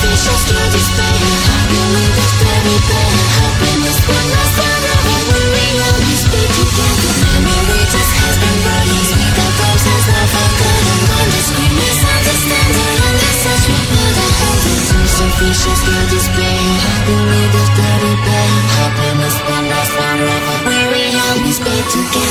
superficial skill display. Hoping with a fairy tale. Hoping this will last forever. We always be together. Memory just has been broken. Speak up close has not forgotten. When the scream is understanding. And this such we build a heaven. Superficial skill display. Hoping with a fairy tale. Hoping this will last forever. We always be together.